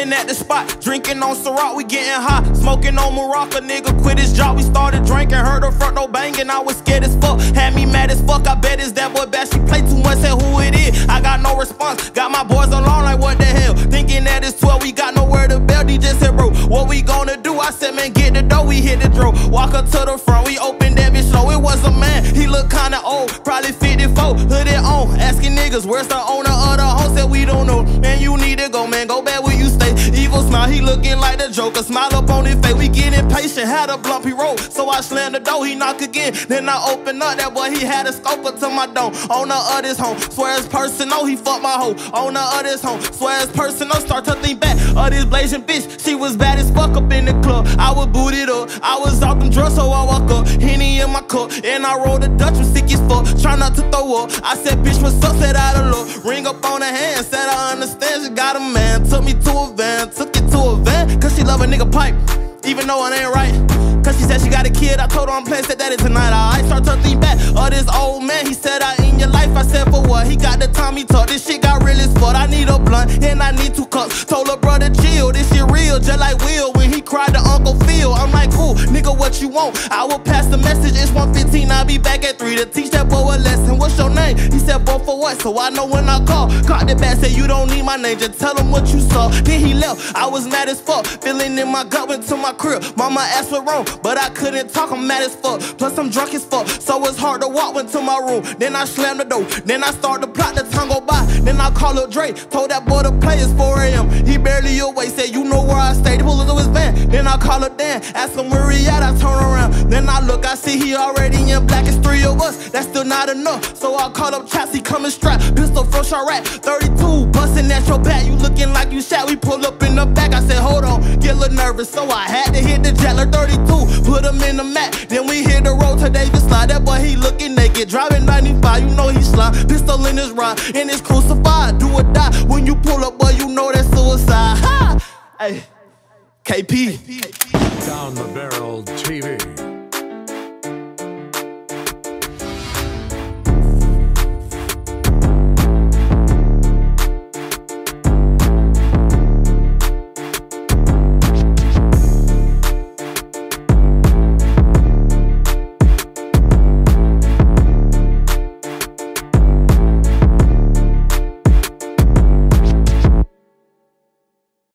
chillin' at the spot, drinking on Ciroc, we getting high. Smoking on Morocco, nigga quit his job, we started drinking. Heard her front door banging, I was scared as fuck. Had me mad as fuck, I bet it's that boy bad. She play too much, said who it is. I got no response, got my boys alone like what the hell. Thinking that it's 12, we got nowhere to bail. DJ said, bro, what we gonna do? I said, man, get the dough, we hit the draw. Walk up to the front, we opened that bitch slow. It was a man, he looked kinda old, probably 54, hooded on. Asking niggas, where's the owner of the home? Said we don't know, man, you need to go, man, go back where you stay. Evil smile, he looking like the Joker, smile up on his face. We get impatient, had a blunt, he roll. So I slammed the door, he knock again. Then I open up, that boy, he had a scope up to my dome. Owner of this home, swear it's personal, he fucked my hoe. Owner of this home, swear it's personal, start to think back of this blazing bitch. She was bad as fuck up in the club. I was booted up, I was off them drugs, so I walk up. Henny in my cup, and I rolled a Dutch, I'm sick as fuck. Try not to throw up. I said, bitch, what's up? Said I don't look. Ring up on her hand, said I understand. She got a man, took me to a van, took it to a van, cause she love a nigga pipe, even though it ain't right. Cause she said she got a kid, I told her I'm playing, said that is tonight. I start to think back of this old man, he said I in your life. I said for what? He got the Tommy talk, this shit got real as fuck. I need a blunt, and I need 2 cups. Told her brother chill, this shit real, just like Will when he cried to Uncle Phil. I'm like, cool, nigga, what you want? I will pass the message, it's 1:15, I'll be back at 3 to teach that boy a lesson. What's your name? He said, boy, for what? So I know when I call. Caught the back, said you don't need my name, just tell him what you saw. Then he left, I was mad as fuck, feeling in my gut, went to my crib. Mama asked what wrong, but I couldn't talk, I'm mad as fuck. Plus I'm drunk as fuck, so it's hard to walk. Went to my room, then I slammed the door. Then I started to plot, the time go by. Then I call up Dre, told that boy to play, it's 4 AM. He barely awake, said you know where I stay. He pulled up his van, then I call up Dan, ask him where he at, I turn around. Then I look, I see he already in black, it's 3 of us, that's still not enough. So I call up Traps, he coming strapped, pistol from Chirac, 32, busting at your back, you looking like you shot. We pull up in the back, I said hold on, get a little nervous, so I had to hit the Jettler 32, put him in the mat. Then we hit the road to Davis slide. That boy, he looking naked, driving 95, you know he slime. Pistol in his ride, and it's crucified. Do or die, when you pull up, boy, you know that's suicide. Ha! Hey, KP. Down the Barrel TV.